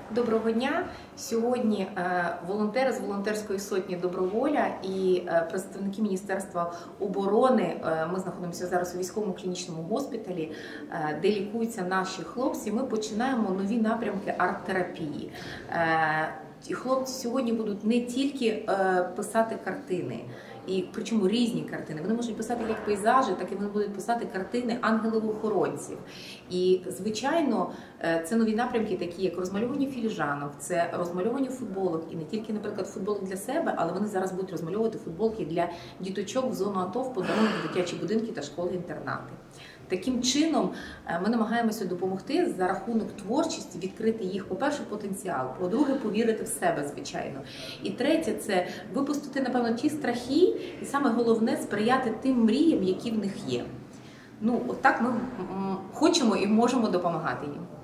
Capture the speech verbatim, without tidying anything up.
Доброго дня! Сьогодні волонтери з волонтерської сотні «Доброволя» і представники Міністерства оборони, ми знаходимося зараз у військовому клінічному госпіталі, де лікуються наші хлопці. Ми починаємо нові напрямки арт-терапії. Хлопці сьогодні будуть не тільки писати картини, і причому різні картини. Вони можуть писати як пейзажі, так і вони будуть писати картини ангелів-охоронців. І, звичайно, це нові напрямки, такі як розмальовування філіжанок, це розмальовування футболок, і не тільки, наприклад, футболок для себе, але вони зараз будуть розмальовувати футболки для діточок в зону АТО в подарунок в дитячі будинки та школи-інтернати. Таким чином, ми намагаємося допомогти за рахунок творчості відкрити їх, по-перше, потенціал, по-друге, повірити в себе, звичайно. І третє – це випустити, напевно, ті страхи, і саме головне – сприяти тим мріям, які в них є. Ну, отак ми хочемо і можемо допомагати їм.